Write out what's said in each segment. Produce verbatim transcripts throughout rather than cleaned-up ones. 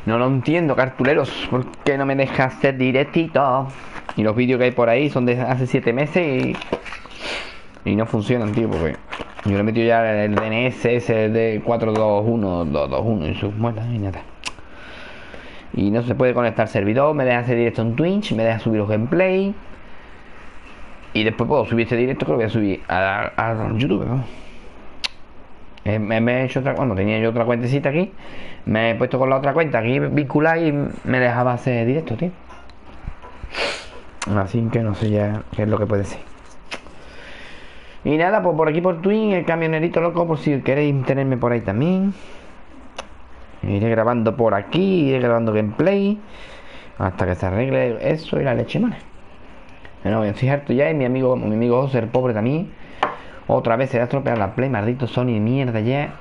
No lo entiendo, cartuleros. ¿Por qué no me deja hacer directito? Y los vídeos que hay por ahí son de hace siete meses y, y no funcionan, tío, porque yo le he metido ya el D N S ese de cuatro dos uno dos dos uno y sus muelas y nada. Y no se puede conectar servidor, me deja hacer directo en Twitch, me deja subir los gameplay. Y después puedo subir este directo que lo voy a subir a, a YouTube, ¿no? Eh, me, me he hecho otra, bueno, tenía yo otra cuentecita aquí. Me he puesto con la otra cuenta aquí vinculada y me dejaba hacer directo, tío. Así que no sé ya qué es lo que puede ser. Y nada, pues por aquí por Twitch, el camionerito loco, por si queréis tenerme por ahí también. Iré grabando por aquí, iré grabando gameplay hasta que se arregle eso y la leche mala. Bueno, voy a estoy harto ya y mi amigo, mi amigo José, el pobre también. Otra vez se va a estropear la Play, maldito Sony de mierda ya.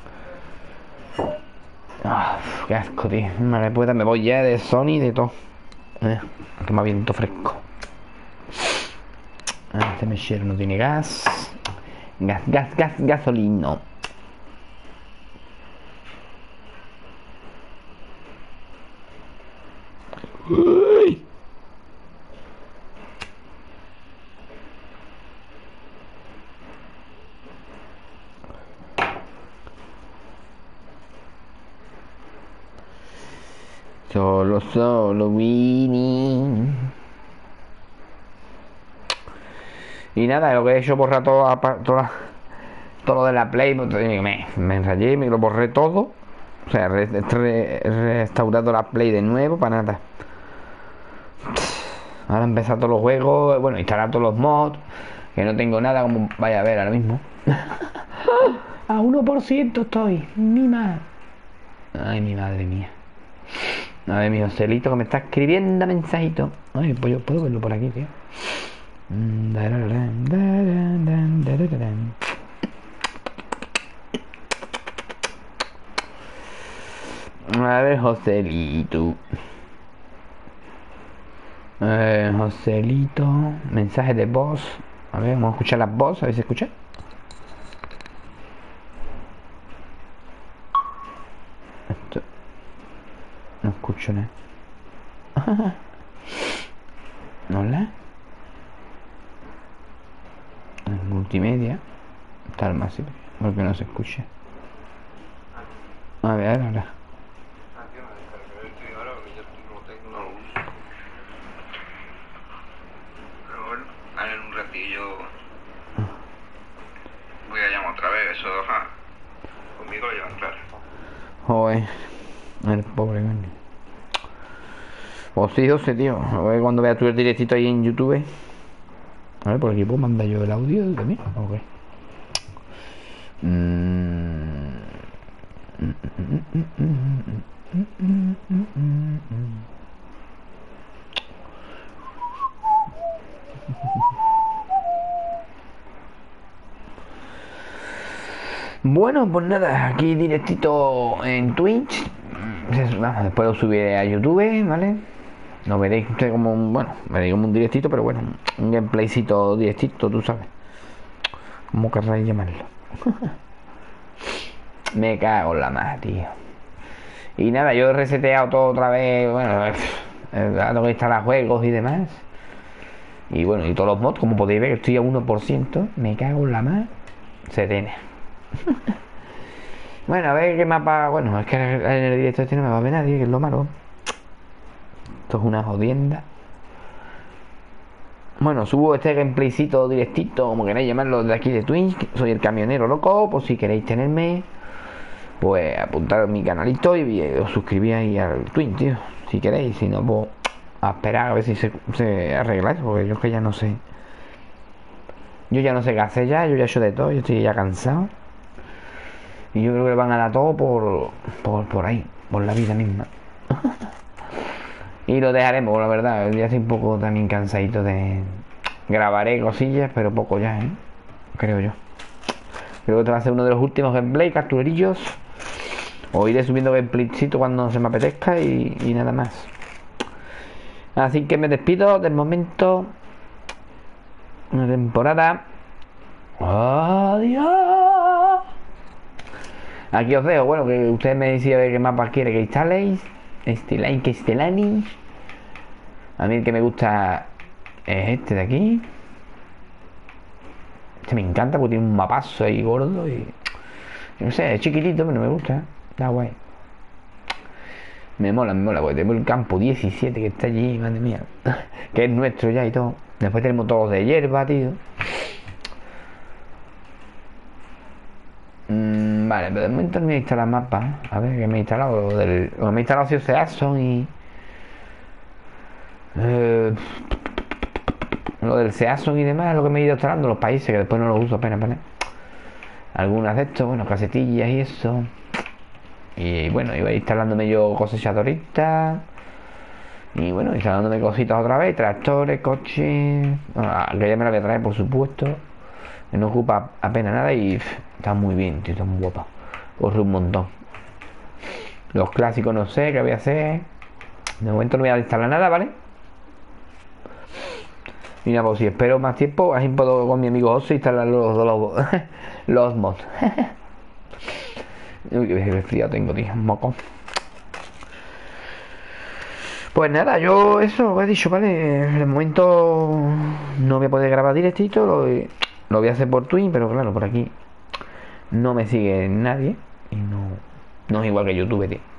Oh, qué asco, tío. Vale, pues me voy ya de Sony y de todo. Eh, que más viento fresco. Ah, este mechero no tiene gas. Gas, gas, gas, gasolino. Uy. Solo, solo Winnie. Y nada, lo que he hecho borrar todo, todo, todo lo de la Play. Me, me enrayé, me lo borré todo. O sea, he re, restaurado la Play de nuevo para nada. Ahora empezar todos los juegos. Bueno, instalar todos los mods. Que no tengo nada, como vaya a ver ahora mismo. A uno por ciento estoy. Mi madre. Ay, mi madre mía. A ver, mi Joselito que me está escribiendo mensajito. Ay, pues yo puedo verlo por aquí, tío. A ver, Joselito. Eh, Joselito. Mensaje de voz. A ver, vamos a escuchar las voces. A ver si se escucha. Esto. No escucho nada. Hola. En multimedia. Tal más, sí, porque no se escucha. A ver, ahora. Voy a llamar otra vez, eso, ja. Conmigo lo llevan claro. Joder, el pobre coño. Pues sí, José, tío. A ver cuando veas tú el directito ahí en YouTube. A ver, por aquí puedo mandar yo el audio también. Ok. Mm. Bueno, pues nada, aquí directito en Twitch. Después lo subiré a YouTube, ¿vale? Lo veréis como un, bueno, veréis como un directito, pero bueno, un gameplaycito directito, tú sabes. ¿Cómo querráis llamarlo? Me cago en la madre, tío. Y nada, yo he reseteado todo otra vez, bueno, tengo que instalar juegos y demás. Y bueno, y todos los mods, como podéis ver, estoy a uno por ciento. Me cago en la madre. Se tiene. Bueno, a ver qué mapa. Bueno, es que en el directo este no me va a ver nadie, que es lo malo. Esto es una jodienda. Bueno, subo este gameplaycito directito, como queráis llamarlo, de aquí de Twitch. Soy el camionero loco, por si queréis tenerme. Pues apuntaros a mi canalito y os suscribíais al Twitch, tío. Si queréis, si no, pues a esperar a ver si se, se arregla eso, porque yo es que ya no sé. Yo ya no sé qué hacer ya, yo ya he hecho de todo, yo estoy ya cansado. Y yo creo que van a dar todo por, por, por ahí, por la vida misma. Y lo dejaremos, la verdad. Ya estoy un poco también cansadito de... Grabaré cosillas, pero poco ya, ¿eh? Creo yo. Creo que este va a ser uno de los últimos gameplay, capturerillos. O iré subiendo gameplaycito cuando se me apetezca y, y nada más. Así que me despido del momento. Una temporada. Adiós. Aquí os dejo, bueno, que ustedes me decían qué mapa quiere que instaléis. Este like Estelani. A mí el que me gusta es este de aquí. Este me encanta porque tiene un mapazo ahí gordo y... no sé, es chiquitito, pero me gusta. Está guay. Me mola, me mola, porque tenemos el campo diecisiete que está allí, madre mía. Que es nuestro ya y todo. Después tenemos todos de hierba, tío. Mm, vale, pero de momento no me he instalado mapas. A ver, que me he instalado del... o me he instalado si Season y... Eh... lo del Season y demás, lo que me he ido instalando, los países, que después no los uso apenas, ¿vale? Algunas de estos, bueno, casetillas y eso. Y bueno, iba instalándome yo cosechadoritas. Y bueno, instalándome cositas otra vez, tractores, coches. Bueno, que ya me la voy a traer, por supuesto. Que no ocupa apenas nada y pff, está muy bien, tío, está muy guapa. Corre un montón. Los clásicos no sé qué voy a hacer. De momento no voy a instalar nada, ¿vale? Y nada, pues si espero más tiempo, así puedo con mi amigo Oso instalar los los, los mods. Uy, qué resfriado tengo, tío, moco. Pues nada, yo eso he dicho, ¿vale? De momento no voy a poder grabar directito, lo, lo voy a hacer por Twitch, pero claro, por aquí no me sigue nadie y no, no es igual que YouTube, tío.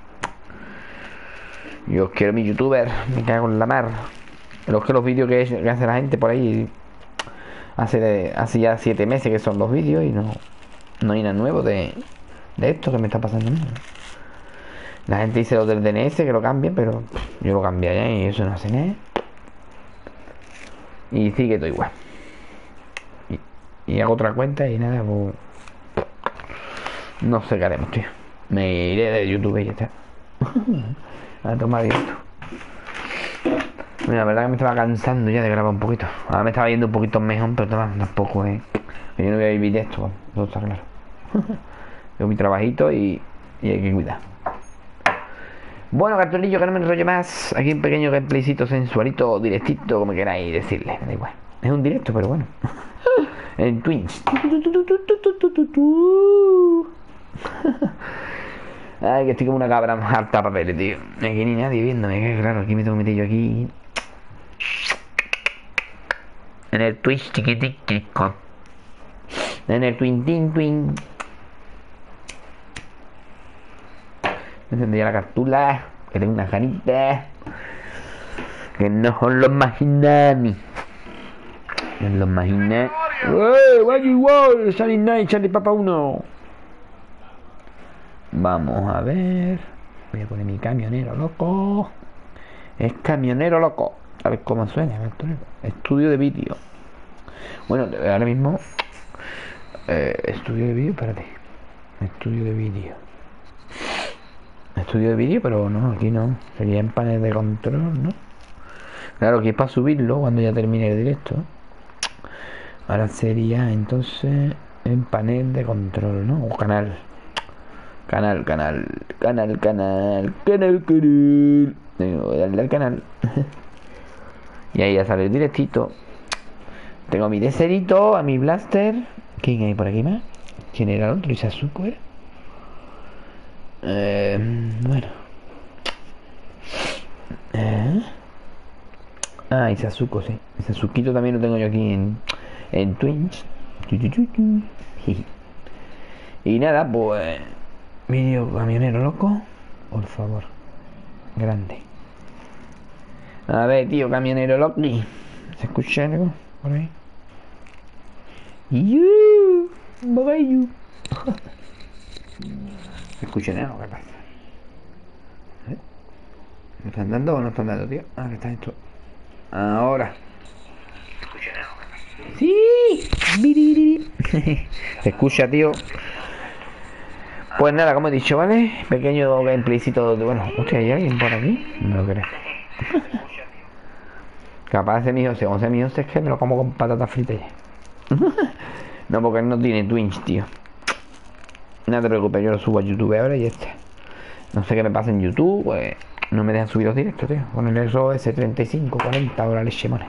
Yo quiero mi youtuber, me cago en la mar. Los que los vídeos que, que hace la gente por ahí hace, hace ya siete meses que son los vídeos y no, no hay nada nuevo de, de esto que me está pasando a mí. La gente dice lo del D N S que lo cambien, pero yo lo cambié ya y eso no hace nada. Y sigue todo igual. Y, y hago otra cuenta y nada, pues no sé qué haremos, tío. Me iré de YouTube y ya está. A tomar directo. Mira, la verdad que me estaba cansando ya de grabar un poquito. Ahora me estaba yendo un poquito mejor, pero tampoco es. Eh. Yo no voy a vivir de esto, todo está claro. Tengo mi trabajito y, y hay que cuidar. Bueno, cartonillo, que no me enrollo más. Aquí un pequeño gameplaycito sensualito, directito, como queráis decirle. Me da igual. Es un directo, pero bueno. En Twitch. Ay, que estoy como una cabra más harta papeles, tío. Aquí ni nadie viéndome, que claro, aquí me tengo metido aquí. En el Twitch chiquitico. En el Twin Twin Twin. Me encendí la cartula. Que tengo una janita. Que no son los Maginani. No los Maginani. ¡Eh! ¡Vaya igual! Charlie Night, Charlie Papa uno. Vamos a ver. Voy a poner mi camionero loco. Es camionero loco. A ver cómo suena. Estudio de vídeo. Bueno, ahora mismo eh, estudio de vídeo, espérate. Estudio de vídeo. Estudio de vídeo, pero no, aquí no. Sería en panel de control, ¿no? Claro, que es para subirlo cuando ya termine el directo. Ahora sería entonces en panel de control, ¿no? O canal. Canal, canal, canal, canal, canal, canal. Voy a darle al canal. Y ahí ya sale el directito. Tengo mi deserito, a mi blaster. ¿Quién hay por aquí más? ¿Quién era el otro? ¿Isazuko era? Eh, bueno. ¿Eh? Ah, Isazuko, sí. Isazuquito también lo tengo yo aquí en, en Twitch. Y nada, pues... Vídeo camionero loco. Por favor. Grande. A ver, tío, camionero loco. ¿Se escucha algo por ahí? ¡Yuuu! ¡Babayu! ¿Se escucha nada? ¿Qué pasa? ¿Eh? ¿Me están dando o no están dando, tío? Ah, que está esto. Ahora. ¿Se escucha nada? ¡Sí! Se escucha, tío. Pues nada, como he dicho, ¿vale? Pequeño gameplaycito de... Bueno, hostia, ¿hay alguien por aquí? No lo creo. Capaz de mi José, once mi José es que me lo como con patatas fritas ya. No, porque no tiene Twitch, tío. No te preocupes, yo lo subo a YouTube ahora y ya está. No sé qué me pasa en YouTube, pues no me dejan subir los directos, tío. Con el R S treinta y cinco, cuarenta, ahora leche mole.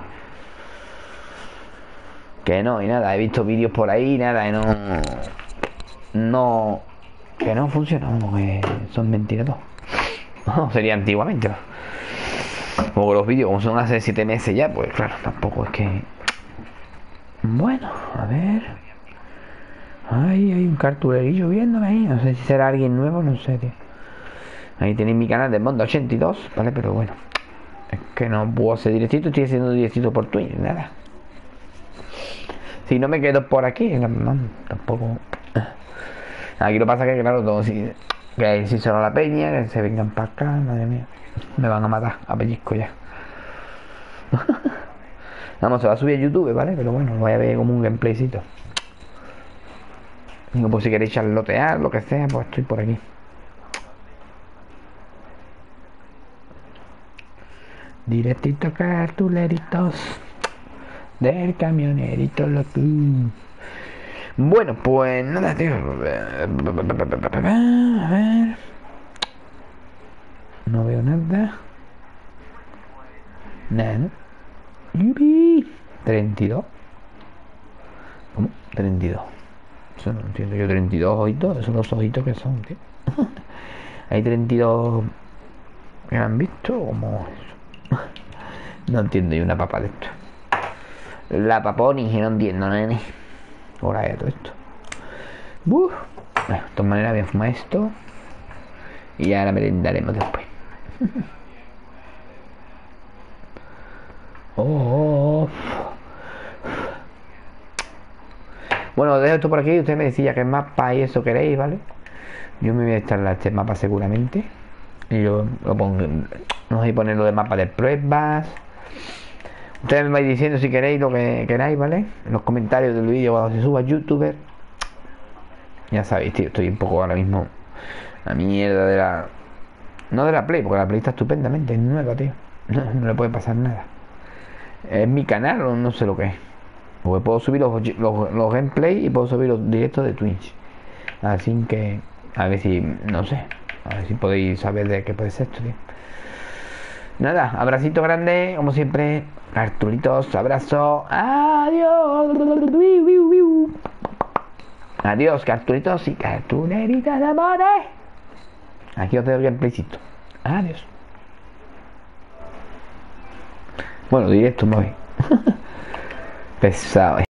Que no, y nada, he visto vídeos por ahí, nada, y no... No... Que no funciona, como que son mentiras todos. No, sería antiguamente. Como los vídeos, como son hace siete meses ya, pues claro, tampoco es que... Bueno, a ver... Ay, hay un cartulerillo viéndome ahí. No sé si será alguien nuevo, no sé, tío. Ahí tenéis mi canal de Mondo ochenta y dos, ¿vale? Pero bueno, es que no puedo hacer directito, estoy haciendo directito por Twitch, nada. Si no me quedo por aquí, no, no, tampoco. Aquí lo pasa que, claro, todo si, que si solo la peña, que se vengan para acá, madre mía. Me van a matar a pellizco ya. Vamos, se va a subir a YouTube, ¿vale? Pero bueno, lo voy a ver como un gameplaycito. Digo, pues si queréis charlotear, lo que sea, pues estoy por aquí. Directito cartuleritos del camionerito loco. Bueno, pues nada, tío. A ver. No veo nada. Nada, ¿no? ¡Yupi! treinta y dos. ¿Cómo? treinta y dos. Eso no entiendo yo. treinta y dos ojitos. Esos dos ojitos que son, tío. Hay treinta y dos que han visto. ¿Cómo eso? No entiendo yo una papa de esto. La paponi, no entiendo, nene. Ahora ya todo esto. Uf. Bueno, de todas maneras voy a fumar esto. Y ya la merendaremos después. Oh. Bueno, dejo esto por aquí. Usted me decía que mapa y eso queréis, ¿vale? Yo me voy a instalar este mapa seguramente. Y yo lo pongo. Vamos a poner lo de mapa de pruebas. Ustedes me vais diciendo si queréis lo que queráis, ¿vale? En los comentarios del vídeo cuando se suba a YouTube. Ya sabéis, tío, estoy un poco ahora mismo la mierda de la... No de la Play, porque la Play está estupendamente, es nueva, tío. No, no le puede pasar nada. Es mi canal o no sé lo que es. Porque puedo subir los, los, los gameplay y puedo subir los directos de Twitch. Así que, a ver si, no sé, a ver si podéis saber de qué puede ser esto, tío. Nada, abracito grande, como siempre. Cartulitos, abrazo. Adiós. Adiós, cartulitos y cartuleritas de amores. Aquí os dejo el gameplaycito. Adiós. Bueno, directo, me voy. Pesado.